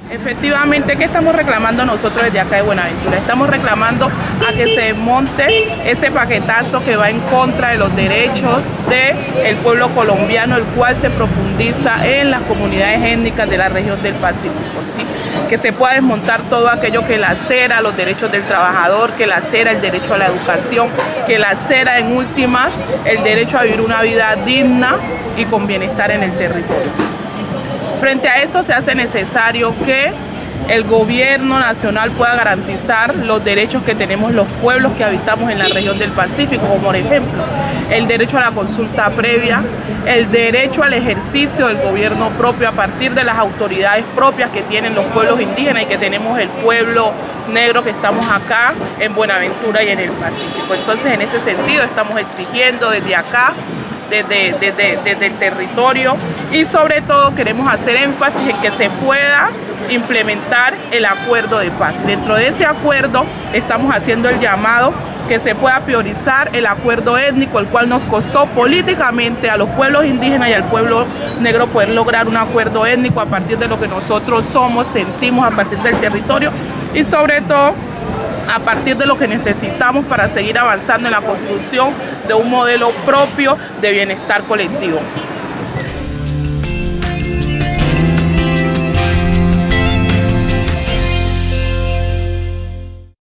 Efectivamente, ¿qué estamos reclamando nosotros desde acá de Buenaventura? Estamos reclamando a que se desmonte ese paquetazo que va en contra de los derechos del pueblo colombiano, el cual se profundiza en las comunidades étnicas de la región del Pacífico, ¿sí? Que se pueda desmontar todo aquello que lacera los derechos del trabajador, que lacera el derecho a la educación, que lacera en últimas el derecho a vivir una vida digna y con bienestar en el territorio. Frente a eso se hace necesario que el gobierno nacional pueda garantizar los derechos que tenemos los pueblos que habitamos en la región del Pacífico, como por ejemplo el derecho a la consulta previa, el derecho al ejercicio del gobierno propio a partir de las autoridades propias que tienen los pueblos indígenas y que tenemos el pueblo negro que estamos acá en Buenaventura y en el Pacífico. Entonces, en ese sentido estamos exigiendo desde acá, desde el territorio, y sobre todo queremos hacer énfasis en que se pueda implementar el acuerdo de paz. Dentro de ese acuerdo estamos haciendo el llamado que se pueda priorizar el acuerdo étnico, el cual nos costó políticamente a los pueblos indígenas y al pueblo negro poder lograr un acuerdo étnico a partir de lo que nosotros somos, sentimos, a partir del territorio y sobre todo a partir de lo que necesitamos para seguir avanzando en la construcción de un modelo propio de bienestar colectivo.